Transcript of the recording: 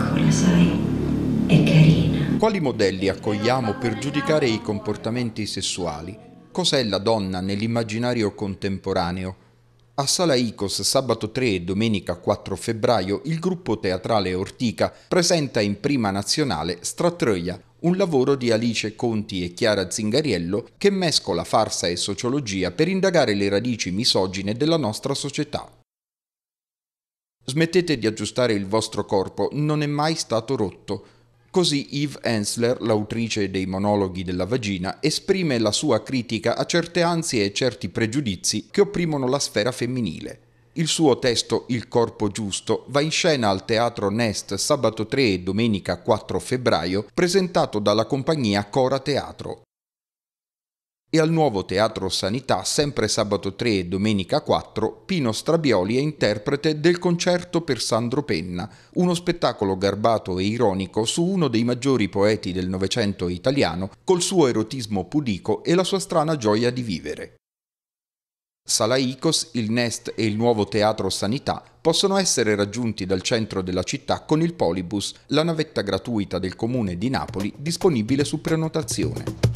piccola, sai, è carina. Quali modelli accogliamo per giudicare i comportamenti sessuali? Cos'è la donna nell'immaginario contemporaneo? A Sala Icos, sabato 3 e domenica 4 febbraio, il gruppo teatrale Ortica presenta in prima nazionale Stratröja, un lavoro di Alice Conti e Chiara Zingariello che mescola farsa e sociologia per indagare le radici misogine della nostra società. Smettete di aggiustare il vostro corpo, non è mai stato rotto. Così Eve Ensler, l'autrice dei monologhi della vagina, esprime la sua critica a certe ansie e certi pregiudizi che opprimono la sfera femminile. Il suo testo Il corpo giusto va in scena al Teatro Nest sabato 3 e domenica 4 febbraio, presentato dalla compagnia Cora Teatro. E al Nuovo Teatro Sanità, sempre sabato 3 e domenica 4, Pino Strabioli è interprete del Concerto per Sandro Penna, uno spettacolo garbato e ironico su uno dei maggiori poeti del Novecento italiano, col suo erotismo pudico e la sua strana gioia di vivere. Sala Icos, il Nest e il Nuovo Teatro Sanità possono essere raggiunti dal centro della città con il Polibus, la navetta gratuita del comune di Napoli disponibile su prenotazione.